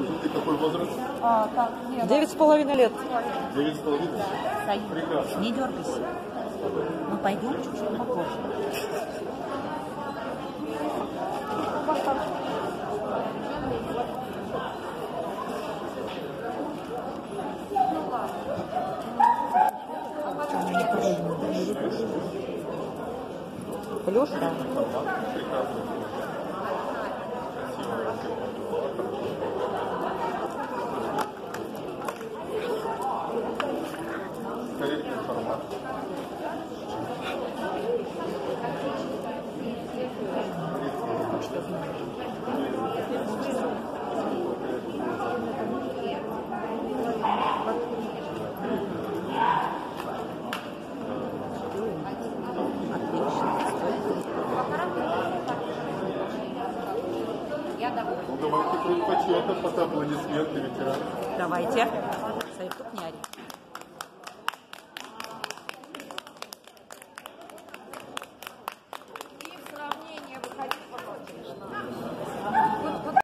Скажите, какой возраст? 9,5 лет. 9,5? Саид, Прекрасно. не дергайся. Мы пойдем чуть-чуть попозже. Плюш, да. Корректный формат. Ну, давайте предпочета под аплодисменты ветеранов. Давайте. Саид, тут не ори.